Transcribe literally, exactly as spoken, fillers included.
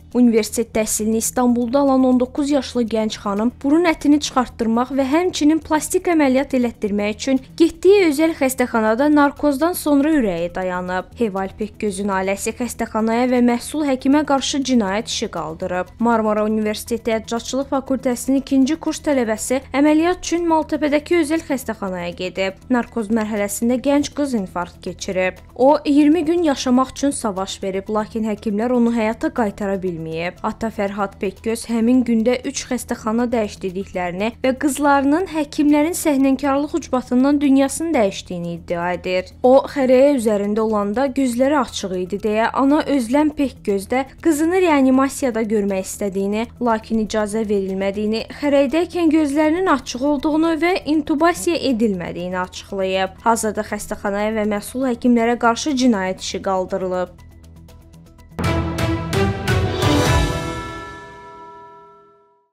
Universitet təhsilini İstanbulda alan on doqquz yaşlı gənc xanım burun ətini çıxartdırmaq və həmçinin plastik əməliyyat elətdirmək üçün getdiyi özəl xəstəxanada narkozdan sonra ürəyi dayanıb. Heval Pekgözün ailəsi xəstəxanaya və məsul həkimə qarşı cinayət işi qaldırıb. Marmara Universiteti Əczaçılıq Fakültəsinin ikinci kurs tələbəsi əməliyyat üçün Maltəpədəki özəl xəstəxanaya gedib. Narkoz mərhələsində gənc qız infarkt keçirib. O, iyirmi gün yaşamaq üçün savaş verib, lakin həkimlər onu həyata qaytara bilməyib. Ata Fərhad Pekgöz həmin gündə üç xəstəxana dəyişdirdiklərini və qızlarının həkimlərin səhnənkarlıq ucbatından dünyasını dəyişdiyini iddia edir. O, xərəyə üzərində olanda gözləri açıq idi deyə ana Özləm Pekgöz də qızını reanimasiyada görmək istədiyini, lakin icazə verilmədiyini, xərəydəykən gözlərinin açıq olduğunu və intubasiya edilmədiyini açıqlayıb. Hazırda xəstəxanaya və məsul həkimlərə qarşı cinayət işi qaldırılıb.